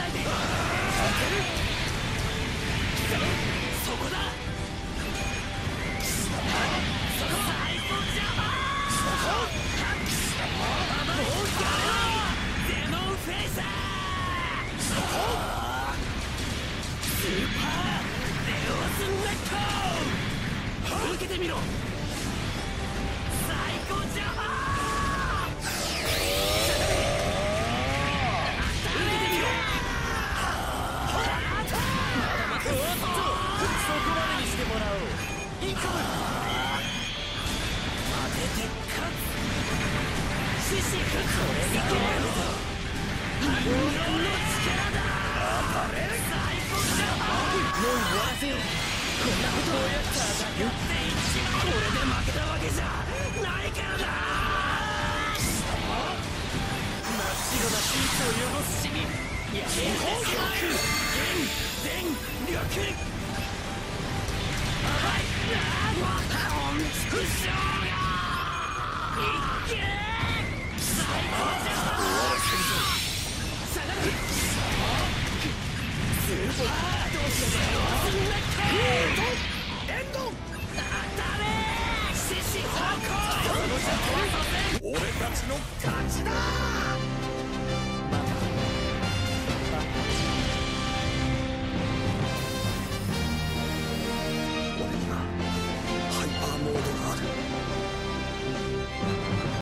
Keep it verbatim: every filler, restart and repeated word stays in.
えて。そこだ。そこ最高じゃ。デモンフェイサー。スーパーレオスネット。受けてみろ。最高じゃ。俺たちの勝ちだ。